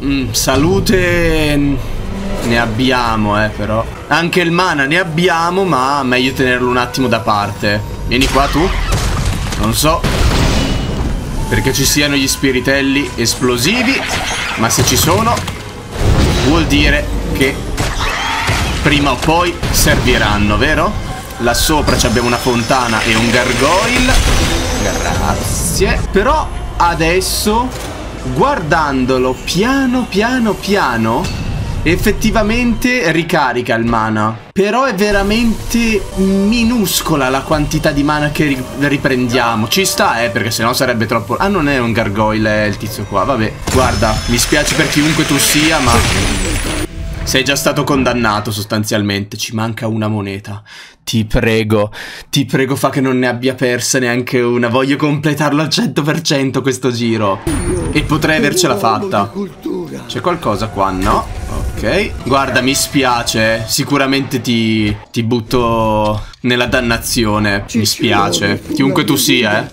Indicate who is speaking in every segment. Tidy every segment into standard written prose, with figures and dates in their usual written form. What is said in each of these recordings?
Speaker 1: Salute ne abbiamo, però. Anche il mana ne abbiamo, ma meglio tenerlo un attimo da parte. Vieni qua tu. Non so perché ci siano gli spiritelli esplosivi, ma se ci sono vuol dire che prima o poi serviranno, vero? Là sopra abbiamo una fontana e un gargoyle. Grazie. Però adesso, guardandolo piano piano, effettivamente ricarica il mana. Però è veramente minuscola la quantità di mana che riprendiamo. Ci sta, perché sennò sarebbe troppo... Ah, non è un gargoyle, è il tizio qua. Vabbè, guarda, mi spiace per chiunque tu sia, ma sei già stato condannato sostanzialmente. Ci manca una moneta. Ti prego, fa che non ne abbia persa neanche una. Voglio completarlo al 100% questo giro. E potrei avercela fatta. C'è qualcosa qua, no? Ok. Guarda, mi spiace. Sicuramente ti butto nella dannazione. Mi spiace. Chiunque tu sia,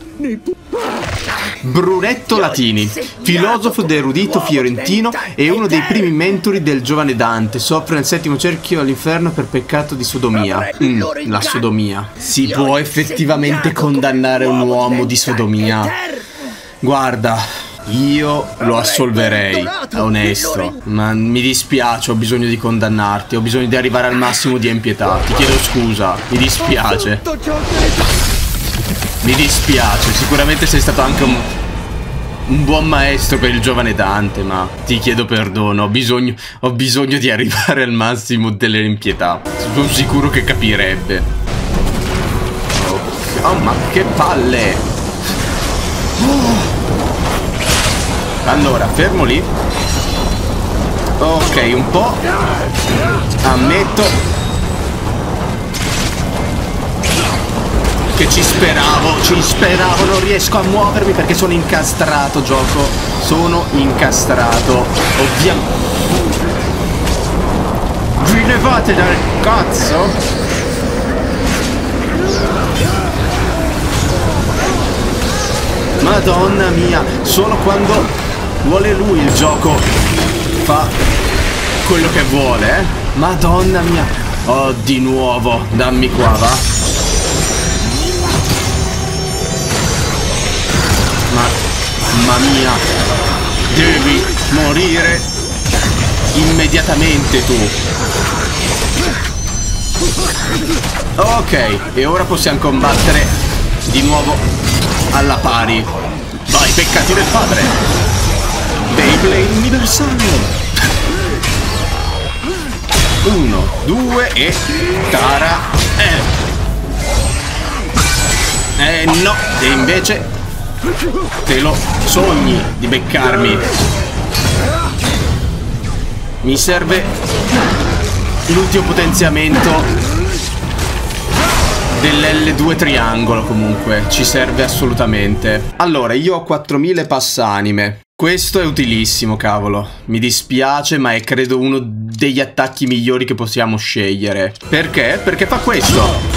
Speaker 1: Brunetto Latini, filosofo ed erudito fiorentino e uno dei primi mentori del giovane Dante. Soffre nel 7° cerchio all'inferno per peccato di sodomia. La sodomia. Si può effettivamente condannare un uomo di sodomia? Guarda, io lo assolverei, onesto. Ma mi dispiace, ho bisogno di condannarti. Ho bisogno di arrivare al massimo di empietà. Ti chiedo scusa, mi dispiace. Mi dispiace, sicuramente sei stato anche un buon maestro per il giovane Dante, ma ti chiedo perdono, ho bisogno di arrivare al massimo delle impietà. Sono sicuro che capirebbe. Oh, ma che palle! Allora, fermo lì. Ok, un po'. Ammetto che ci speravo, non riesco a muovermi perché sono incastrato, gioco. Sono incastrato. Ovviamente. Vi levate dal cazzo? Madonna mia, solo quando vuole lui il gioco fa quello che vuole, Madonna mia. Oh, di nuovo, dammi qua, va. Mamma mia, devi morire immediatamente tu. Ok, e ora possiamo combattere di nuovo alla pari. Vai, peccati del padre. Beyblade universale. 1, 2 e Tara. No, e invece te lo sogni di beccarmi. Mi serve l'ultimo potenziamento dell'L2 triangolo, comunque ci serve assolutamente. Allora, io ho 4000 passanime. Questo è utilissimo, cavolo. Mi dispiace, ma è credo uno degli attacchi migliori che possiamo scegliere. Perché? Perché fa questo.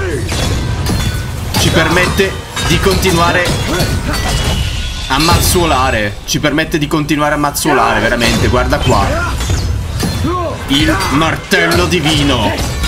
Speaker 1: Ci permette di continuare a mazzuolare. Ci permette di continuare a mazzuolare, veramente. Guarda qua. Il martello divino.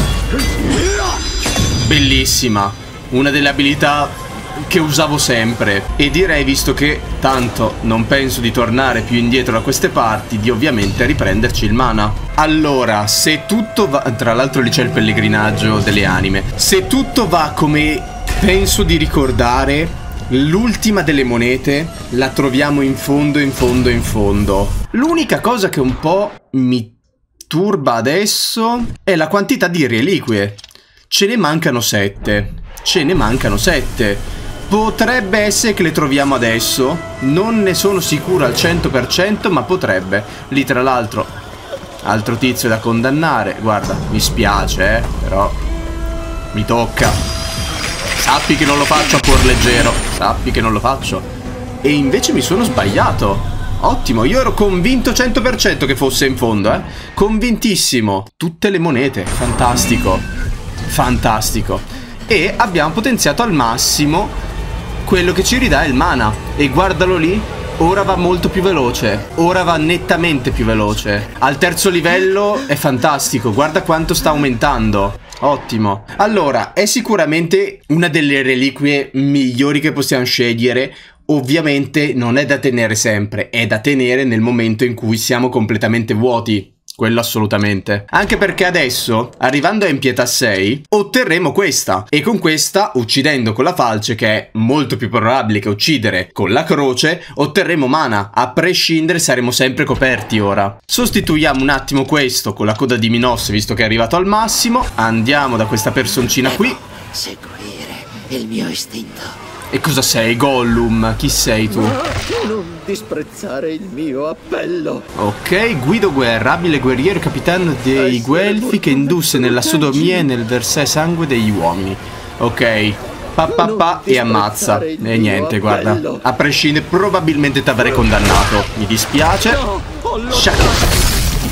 Speaker 1: Bellissima. Una delle abilità che usavo sempre. E direi, visto che tanto non penso di tornare più indietro da queste parti, di ovviamente riprenderci il mana. Allora, se tutto va... Tra l'altro lì c'è il pellegrinaggio delle anime. Se tutto va come penso di ricordare, l'ultima delle monete la troviamo in fondo, in fondo, in fondo. L'unica cosa che un po' mi turba adesso è la quantità di reliquie. Ce ne mancano 7. Ce ne mancano 7. Potrebbe essere che le troviamo adesso. Non ne sono sicuro al 100%, ma potrebbe. Lì tra l'altro altro tizio da condannare. Guarda, mi spiace, però mi tocca. Sappi che non lo faccio a cuor leggero. Sappi che non lo faccio. E invece mi sono sbagliato. Ottimo, io ero convinto 100% che fosse in fondo, Convintissimo. Tutte le monete, fantastico. Fantastico. E abbiamo potenziato al massimo quello che ci ridà il mana. E guardalo lì, ora va molto più veloce. Ora va nettamente più veloce. Al terzo livello è fantastico. Guarda quanto sta aumentando. Ottimo. Allora, è sicuramente una delle reliquie migliori che possiamo scegliere. Ovviamente non è da tenere sempre, è da tenere nel momento in cui siamo completamente vuoti. Quello assolutamente. Anche perché adesso, arrivando a Empietà 6, otterremo questa. E con questa, uccidendo con la falce, che è molto più probabile che uccidere con la croce, otterremo mana. A prescindere saremo sempre coperti ora. Sostituiamo un attimo questo con la coda di Minos, visto che è arrivato al massimo. Andiamo da questa personcina qui.
Speaker 2: Seguire il mio istinto.
Speaker 1: E cosa sei, Gollum? Chi sei tu?
Speaker 2: Non disprezzare il mio appello.
Speaker 1: Ok, Guido Guerra, abile guerriero, capitano dei Guelfi che indusse nella sodomia e nel versare sangue degli uomini. Ok, e ammazza. E niente, guarda. A prescindere, probabilmente ti avrei condannato. Mi dispiace. Shaka.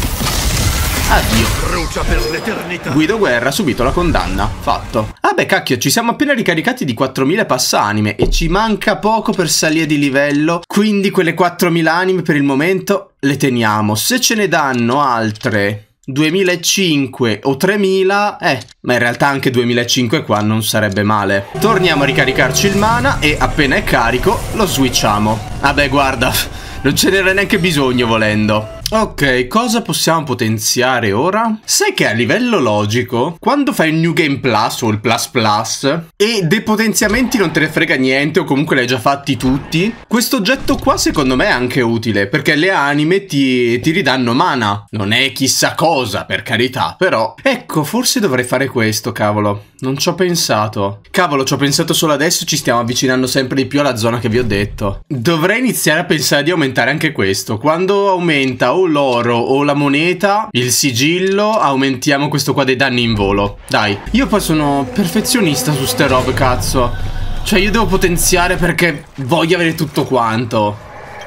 Speaker 1: Addio.
Speaker 3: Brucia per l'eternità.
Speaker 1: Guido Guerra ha subito la condanna. Fatto. Ah beh, cacchio, ci siamo appena ricaricati di 4000 passanime e ci manca poco per salire di livello. Quindi quelle 4000 anime per il momento le teniamo. Se ce ne danno altre 2005 o 3000, ma in realtà anche 2005 qua non sarebbe male. Torniamo a ricaricarci il mana e appena è carico lo switchiamo. Vabbè, guarda, non ce n'era neanche bisogno volendo. Ok, cosa possiamo potenziare ora? Sai che a livello logico, quando fai il New Game Plus o il Plus Plus e dei potenziamenti non te ne frega niente o comunque li hai già fatti tutti, questo oggetto qua secondo me è anche utile, perché le anime ti ridanno mana. Non è chissà cosa, per carità, però ecco, forse dovrei fare questo, cavolo. Non ci ho pensato. Cavolo, ci ho pensato solo adesso, ci stiamo avvicinando sempre di più alla zona che vi ho detto. Dovrei iniziare a pensare di aumentare anche questo. Quando aumenta o l'oro o la moneta, il sigillo, aumentiamo questo qua dei danni in volo. Dai, io poi sono perfezionista su ste robe, cazzo. Cioè io devo potenziare perché voglio avere tutto quanto.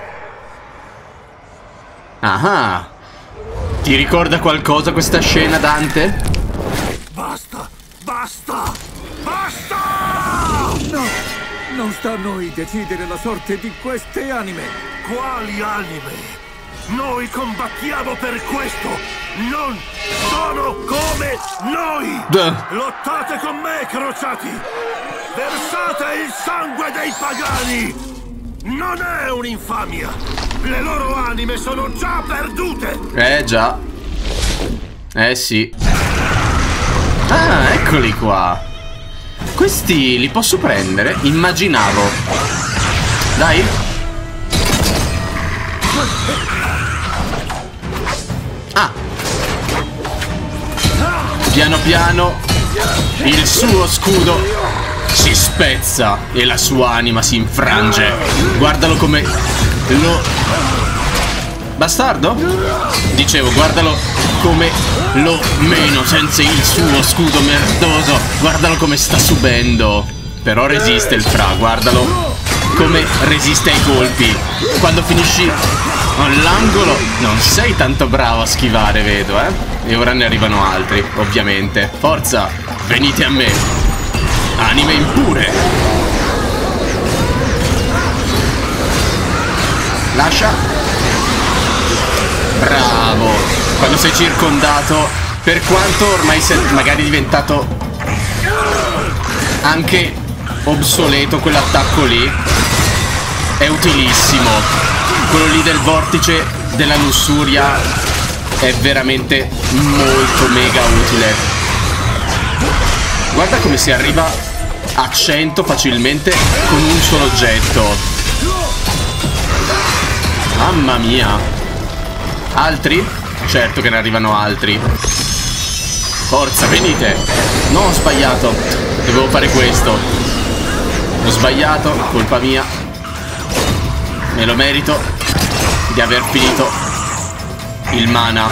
Speaker 1: Ah, ti ricorda qualcosa questa scena, Dante?
Speaker 3: Basta! Basta! Basta! No! Non sta a noi decidere la sorte di queste anime. Quali anime? Noi combattiamo per questo! Non sono come noi! Lottate con me, crociati! Versate il sangue dei pagani! Non è un'infamia! Le loro anime sono già perdute!
Speaker 1: Già. Sì. Ah, eccoli qua. Questi li posso prendere? Immaginavo. Dai. Ah. Piano piano il suo scudo si spezza e la sua anima si infrange. Guardalo come lo... Bastardo? Dicevo, guardalo come lo meno senza il suo scudo merdoso. Guardalo come sta subendo. Però resiste il fra, guardalo come resiste ai colpi. Quando finisci all'angolo non sei tanto bravo a schivare, vedo, E ora ne arrivano altri, ovviamente. Forza, venite a me. Anime impure. Lascia. Bravo. Quando sei circondato, per quanto ormai sei magari diventato anche obsoleto quell'attacco lì, è utilissimo. Quello lì del vortice della lussuria è veramente molto mega utile. Guarda come si arriva a 100 facilmente con un solo oggetto. Mamma mia. Altri? Certo che ne arrivano altri. Forza, venite. No, ho sbagliato. Dovevo fare questo. Ho sbagliato, colpa mia. Me lo merito di aver finito il mana.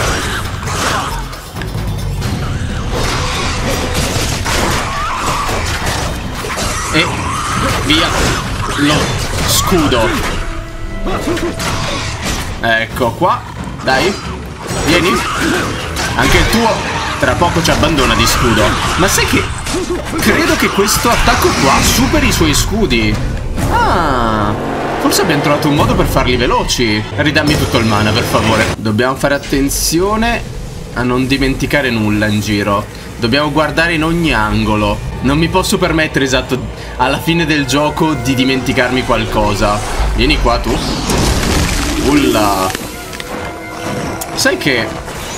Speaker 1: E via lo scudo. Ecco qua. Dai, vieni. Anche il tuo tra poco ci abbandona di scudo. Ma sai che credo che questo attacco qua superi i suoi scudi. Ah, Forse abbiamo trovato un modo per farli veloci. Ridammi tutto il mana, per favore. Dobbiamo fare attenzione a non dimenticare nulla in giro. Dobbiamo guardare in ogni angolo. Non mi posso permettere, esatto, alla fine del gioco di dimenticarmi qualcosa. Vieni qua tu. Ulla. Sai che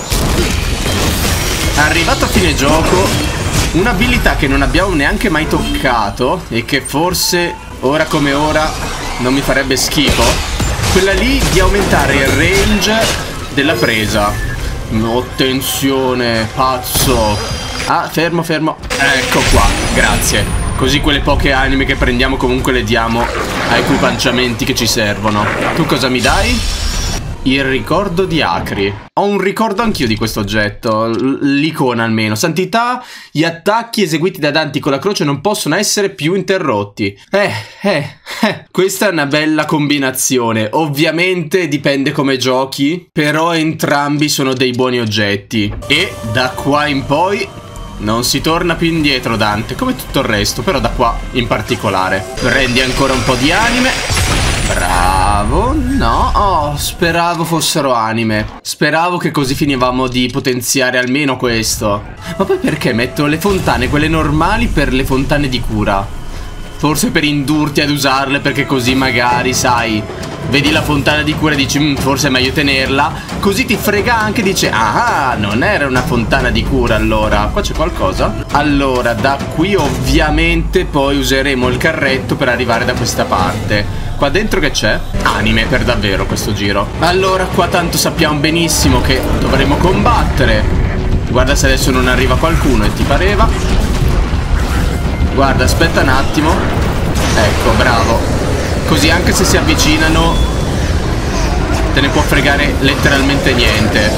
Speaker 1: arrivato a fine gioco, un'abilità che non abbiamo neanche mai toccato e che forse ora come ora non mi farebbe schifo, quella lì di aumentare il range della presa. Attenzione, pazzo. Ah, fermo, fermo. Ecco qua, grazie. Così quelle poche anime che prendiamo comunque le diamo a equipaggiamenti che ci servono. Tu cosa mi dai? Il ricordo di Acri. Ho un ricordo anch'io di questo oggetto. L'icona almeno. Santità, gli attacchi eseguiti da Dante con la croce non possono essere più interrotti. Questa è una bella combinazione. Ovviamente dipende come giochi, però entrambi sono dei buoni oggetti. E da qua in poi non si torna più indietro, Dante, come tutto il resto, però da qua in particolare. Prendi ancora un po' di anime. Bravo. No, oh, speravo fossero anime. Speravo che così finivamo di potenziare almeno questo. Ma poi perché metto le fontane, quelle normali, per le fontane di cura? Forse per indurti ad usarle, perché così magari, sai, vedi la fontana di cura e dici forse è meglio tenerla. Così ti frega anche, dice ah, non era una fontana di cura allora. Qua c'è qualcosa? Allora, da qui ovviamente poi useremo il carretto per arrivare da questa parte. Qua dentro che c'è? Anime per davvero questo giro. Allora, qua tanto sappiamo benissimo che dovremo combattere. Guarda se adesso non arriva qualcuno, e ti pareva? Guarda, aspetta un attimo. Ecco, bravo. Così anche se si avvicinano te ne può fregare letteralmente niente.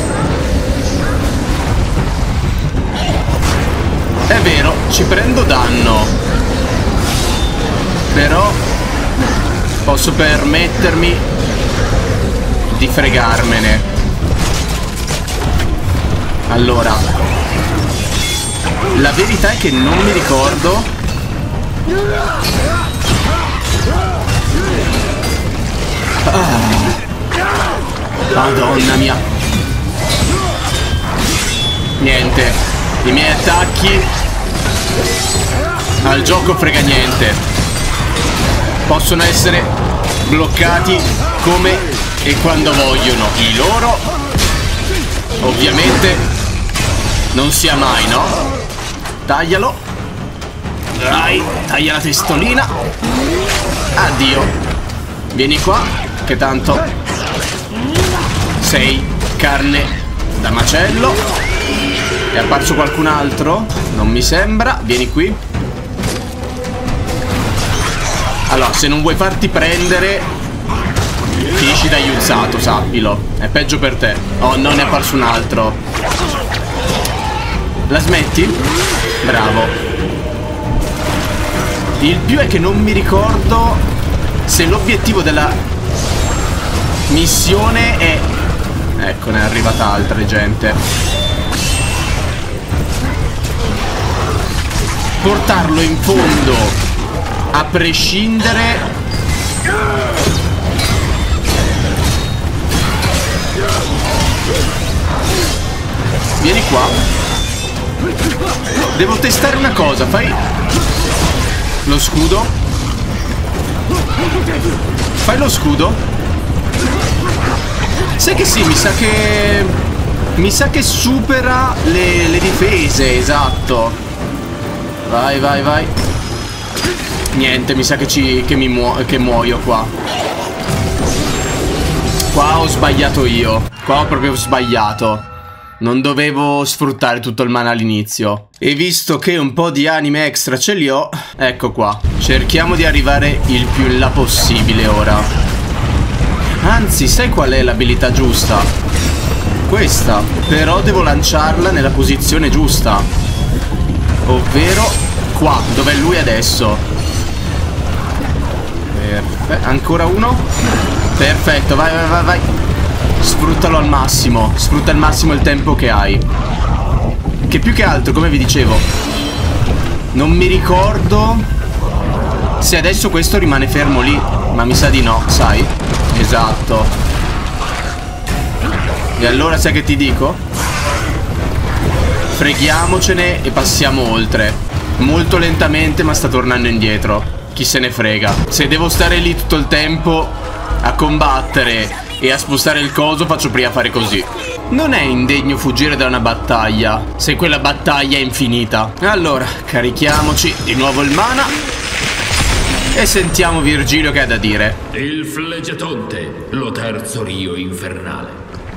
Speaker 1: È vero, ci prendo danno, però posso permettermi di fregarmene. Allora, la verità è che non mi ricordo. Madonna mia. Niente, i miei attacchi al gioco frega niente. Possono essere bloccati come e quando vogliono. I loro ovviamente non sia mai, no? Taglialo. Dai, taglia la testolina. Addio. Vieni qua, che tanto sei carne da macello. È apparso qualcun altro? Non mi sembra. Vieni qui. Allora, se non vuoi farti prendere, finisci da aiuzzato, sappilo. È peggio per te. Oh, non è apparso un altro. La smetti? Bravo. Il più è che non mi ricordo se l'obiettivo della missione è... Ecco, ne è arrivata altra gente. Portarlo in fondo a prescindere. Vieni qua. Devo testare una cosa. Fai lo scudo. Fai lo scudo. Sai che sì, mi sa che supera le difese. Esatto. Vai, vai, vai. Niente, mi sa che muoio qua. Qua ho sbagliato io. Qua ho proprio sbagliato. Non dovevo sfruttare tutto il mana all'inizio. E visto che un po' di anime extra ce li ho, ecco qua. Cerchiamo di arrivare il più in là possibile ora. Anzi, sai qual è l'abilità giusta? Questa. Però devo lanciarla nella posizione giusta, ovvero qua, dove è lui adesso. Perfetto. Ancora uno. Perfetto, vai, vai, vai, vai. Sfruttalo al massimo. Sfrutta al massimo il tempo che hai. Che più che altro, come vi dicevo, non mi ricordo Se adesso questo rimane fermo lì. Ma mi sa di no, sai? Esatto. E allora sai che ti dico? Freghiamocene e passiamo oltre. Molto lentamente, ma sta tornando indietro. Chi se ne frega. Se devo stare lì tutto il tempo a combattere e a spostare il coso, faccio prima fare così. Non è indegno fuggire da una battaglia se quella battaglia è infinita. Allora, carichiamoci di nuovo il mana e sentiamo Virgilio che ha da dire.
Speaker 4: Il Flegetonte, lo terzo rio infernale.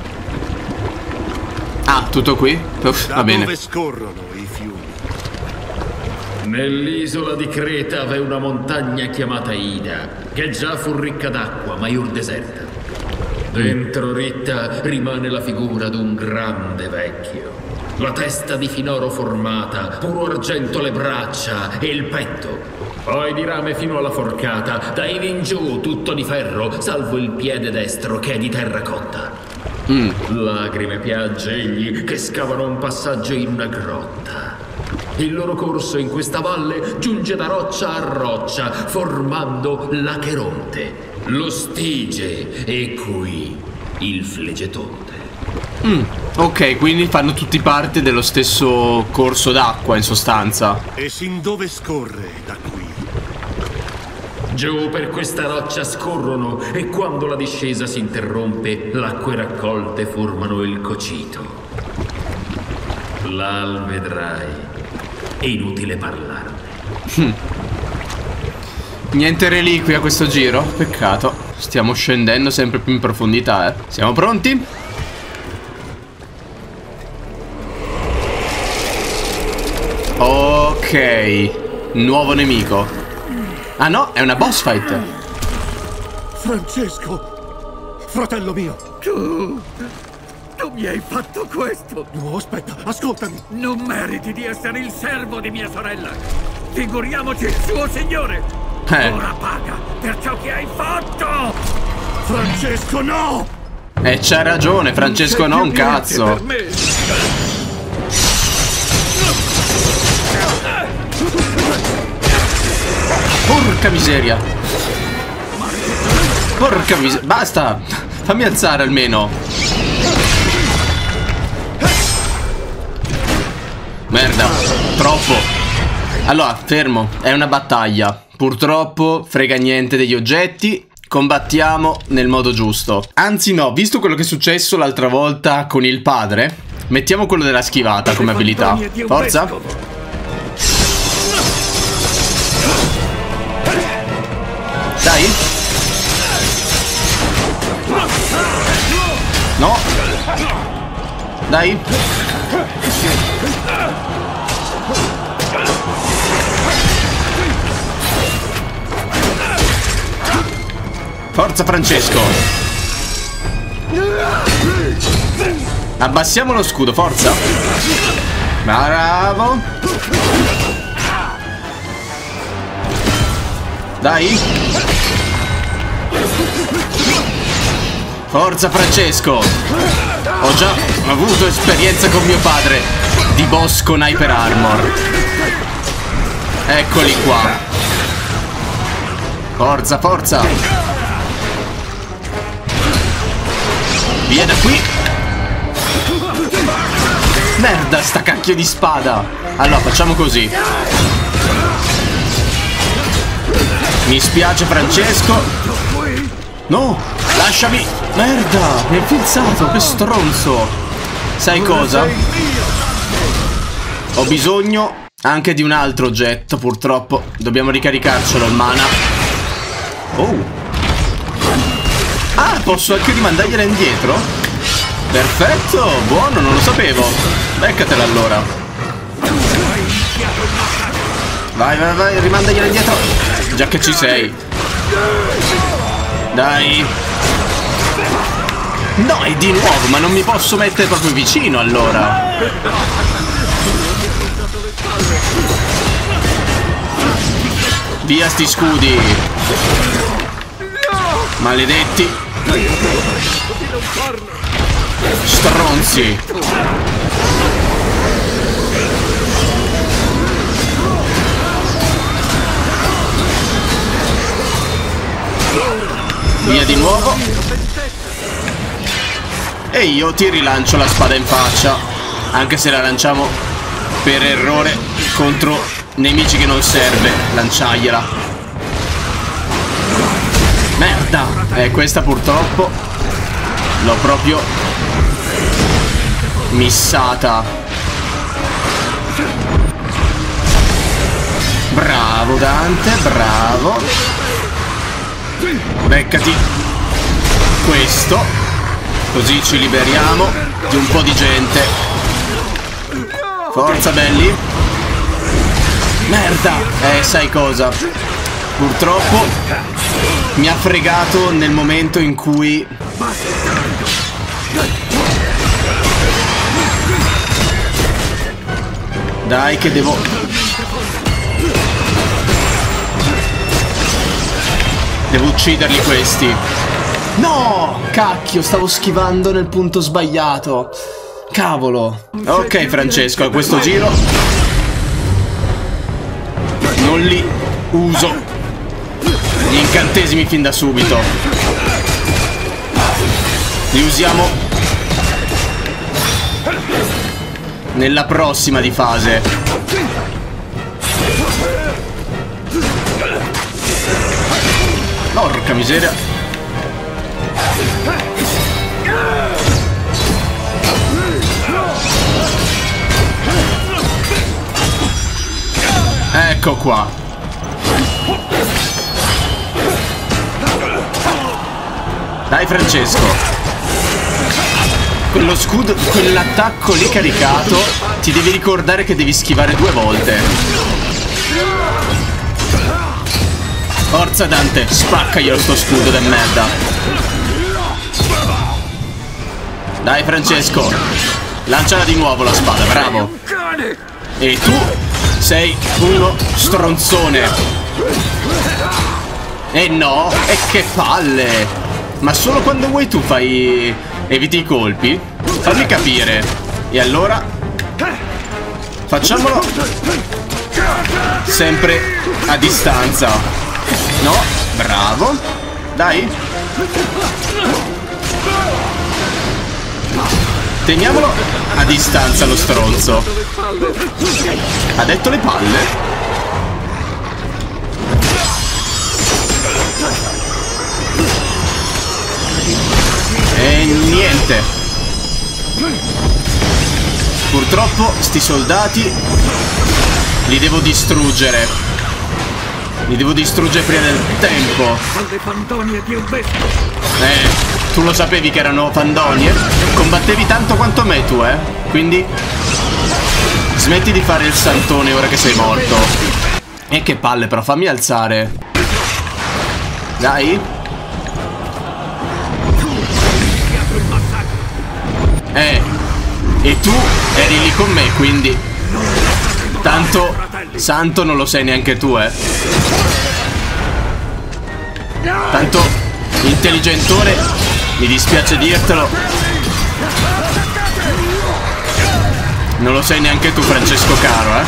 Speaker 1: Ah, tutto qui? Uff, va bene.
Speaker 3: Dove scorrono i fiumi?
Speaker 4: Nell'isola di Creta v'è una montagna chiamata Ida, che già fu ricca d'acqua, ma iur deserta. Dentro Ritta rimane la figura d'un grande vecchio. La testa di finoro formata, puro argento le braccia e il petto. Poi di rame fino alla forcata, da in in giù tutto di ferro, salvo il piede destro che è di terracotta. Lacrime piagge egli che scavano un passaggio in una grotta. Il loro corso in questa valle giunge da roccia a roccia, formando l'Acheronte, lo Stige e qui il Flegetonte.
Speaker 1: Ok, quindi fanno tutti parte dello stesso corso d'acqua, in sostanza.
Speaker 3: E sin dove scorre da qui?
Speaker 4: Giù per questa roccia scorrono e quando la discesa si interrompe, l'acque raccolte formano il Cocito. Là vedrai. È inutile parlarne.
Speaker 1: Niente reliquie a questo giro. Peccato. Stiamo scendendo sempre più in profondità, eh. Siamo pronti? Ok. Nuovo nemico. Ah no, è una boss fight.
Speaker 3: Francesco! Fratello mio!
Speaker 2: Tu mi hai fatto questo!
Speaker 3: No, aspetta, ascoltami!
Speaker 2: Non meriti di essere il servo di mia sorella! Figuriamoci il suo signore! Ora paga per ciò che hai fatto!
Speaker 3: Francesco, no!
Speaker 1: C'ha ragione, Francesco, no, un cazzo.
Speaker 2: Per me.
Speaker 1: Porca miseria. Porca miseria. Basta. Fammi alzare almeno. Merda. Troppo. Allora, fermo. È una battaglia. Purtroppo frega niente degli oggetti. Combattiamo nel modo giusto. Anzi no, visto quello che è successo l'altra volta con il padre, mettiamo quello della schivata come abilità. Forza. Dai. No. Dai. Forza Francesco. Abbassiamo lo scudo, forza. Bravo. Dai. Forza Francesco. Ho già avuto esperienza con mio padre di boss con Hyper Armor. Eccoli qua. Forza, forza. Via da qui. Merda, sta cacchio di spada. Allora, facciamo così. Mi spiace Francesco. No, lasciami. Merda, mi hai infilzato, che stronzo. Sai cosa? Ho bisogno anche di un altro oggetto, purtroppo. Dobbiamo ricaricarcelo il mana. Oh. Ah, posso anche rimandargliela indietro? Perfetto, buono, non lo sapevo. Beccatela allora. Vai, vai, vai, rimandagliela indietro. Già che ci sei. Dai. No, è di nuovo, ma non mi posso mettere proprio vicino allora. Via sti scudi. Maledetti. Stronzi. Via di nuovo. E io ti rilancio la spada in faccia. Anche se la lanciamo per errore contro nemici che non serve lanciargliela. Merda. Questa purtroppo l'ho proprio missata. Bravo Dante, bravo. Beccati questo. Così ci liberiamo di un po' di gente. Forza belli. Merda. Sai cosa? Purtroppo mi ha fregato nel momento in cui dai che devo ucciderli questi. No! Cacchio, stavo schivando nel punto sbagliato. Cavolo. Ok Francesco, a questo giro non li uso gli incantesimi fin da subito. Li usiamo nella prossima di fase. Porca miseria. Ecco qua. Dai Francesco. Quello scudo, quell'attacco lì caricato, ti devi ricordare che devi schivare 2 volte. Forza Dante, spaccaglielo sto scudo de merda. Dai Francesco, lanciala di nuovo la spada, bravo. E tu sei uno stronzone. E no, e che palle. Ma solo quando vuoi tu fai... eviti i colpi? Fammi capire. E allora facciamolo sempre a distanza. No, bravo. Dai. Teniamolo a distanza lo stronzo. Ha detto le palle? E niente. Purtroppo sti soldati li devo distruggere. Li devo distruggere prima del tempo. Tu lo sapevi che erano fandonie? Combattevi tanto quanto me tu, Quindi smetti di fare il santone ora che sei morto. E che palle, però fammi alzare. Dai. E tu eri lì con me, quindi tanto santo non lo sei neanche tu, Tanto intelligentore, mi dispiace dirtelo, non lo sei neanche tu, Francesco caro,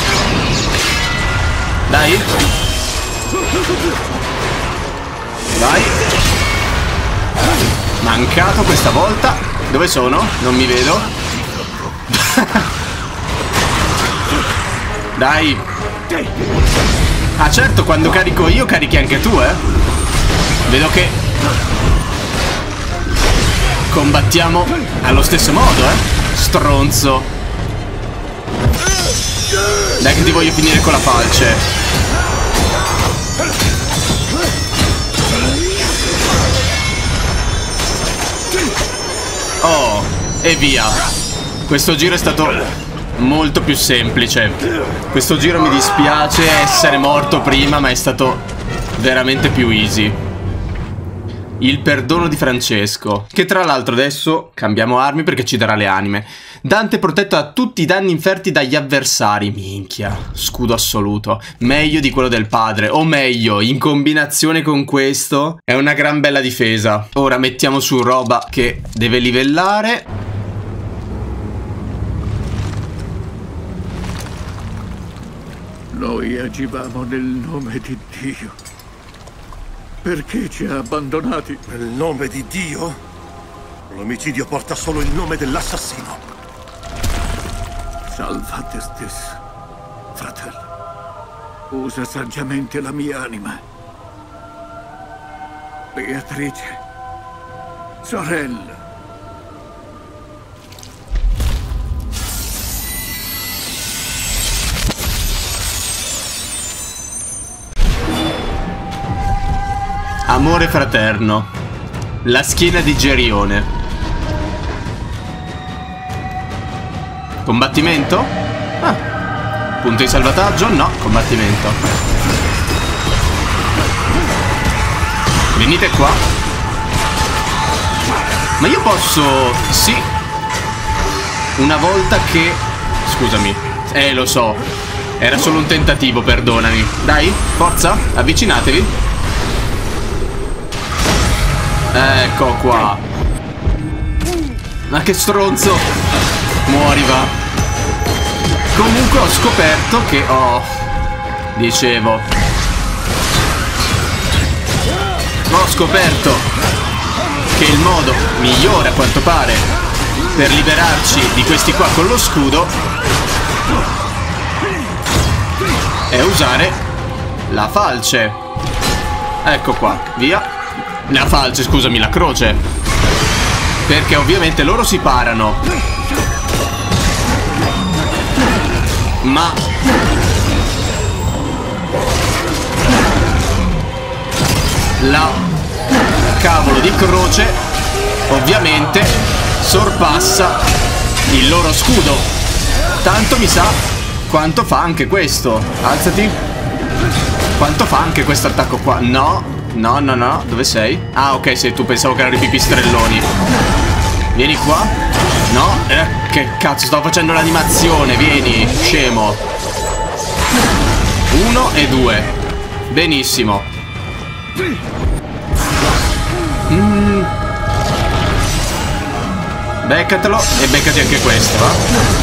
Speaker 1: Dai. Vai. Mancato questa volta. Dove sono? Non mi vedo. Dai. Ah certo, quando carico io carichi anche tu, Vedo che combattiamo allo stesso modo, stronzo. Dai che ti voglio finire con la falce. Oh, e via. Questo giro è stato molto più semplice. Questo giro mi dispiace essere morto prima, ma è stato veramente più easy. Il perdono di Francesco, che tra l'altro adesso cambiamo armi perché ci darà le anime. Dante protetto da tutti i danni inferti dagli avversari. Minchia, scudo assoluto. Meglio di quello del padre, o meglio, in combinazione con questo è una gran bella difesa. Ora mettiamo su roba che deve livellare.
Speaker 3: Noi agivamo nel nome di Dio. Perché ci ha abbandonati?
Speaker 5: Nel nome di Dio? L'omicidio porta solo il nome dell'assassino.
Speaker 3: Salva te stesso, fratello. Usa saggiamente la mia anima. Beatrice, sorella.
Speaker 1: Amore fraterno. La schiena di Gerione. Combattimento? Ah. Punto di salvataggio? No, combattimento. Venite qua. Ma io posso... Sì. Una volta che... Scusami. Lo so. Era solo un tentativo, perdonami. Dai, forza, avvicinatevi. Ecco qua. Ma che stronzo. Muori, va. Comunque ho scoperto che... Dicevo. Ho scoperto che il modo migliore, a quanto pare, per liberarci di questi qua con lo scudo è usare la falce. Ecco qua, via. La falce, scusami, la croce. Perché ovviamente loro si parano. Ma la cavolo di croce ovviamente sorpassa il loro scudo. Tanto mi sa quanto fa anche questo. Alzati. Quanto fa anche questo attacco qua? No. No, no, no, dove sei? Ah, ok, sei tu, pensavo che erano i pipistrelloni. Vieni qua. No, che cazzo, stavo facendo l'animazione, vieni, scemo. 1 e 2. Benissimo. Beccatelo e beccati anche questo, va?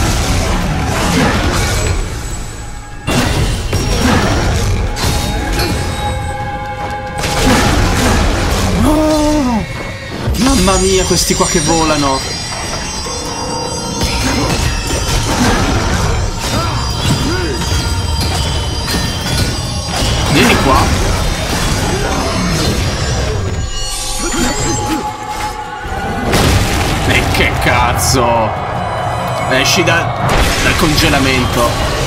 Speaker 1: Mamma mia, questi qua che volano. Vieni qua. E che cazzo. Esci dal congelamento.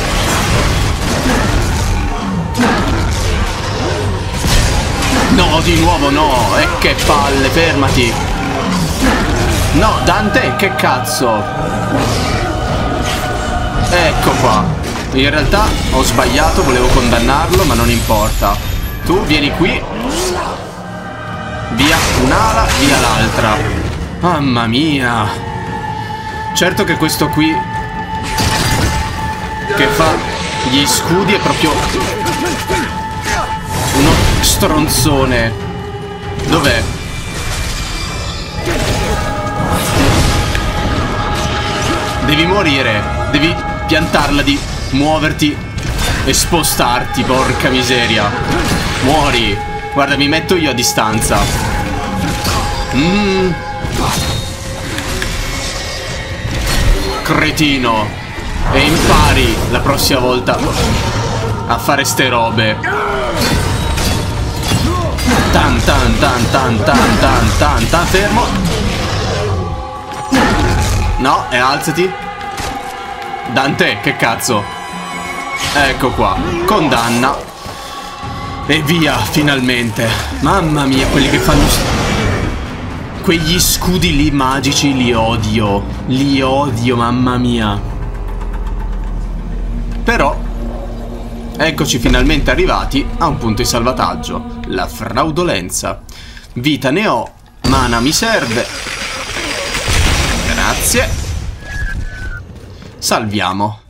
Speaker 1: No, di nuovo no. E che palle, fermati. No, Dante, che cazzo. Ecco qua. In realtà ho sbagliato, volevo condannarlo, ma non importa. Tu vieni qui. Via un'ala, via l'altra. Mamma mia. Certo che questo qui che fa gli scudi è proprio uno stronzone. Dov'è? Devi morire. Devi piantarla di muoverti e spostarti, porca miseria. Muori. Guarda, mi metto io a distanza. Cretino. E impari la prossima volta a fare ste robe. Tan tan tan tan tan tan tan tan. Fermo. No, e alzati. Dante, che cazzo. Ecco qua. Condanna. E via, finalmente. Mamma mia, quelli che fanno quegli scudi lì magici li odio. Li odio, mamma mia. Però eccoci finalmente arrivati a un punto di salvataggio. La fraudolenza. Vita ne ho, mana mi serve. Grazie. Salviamo.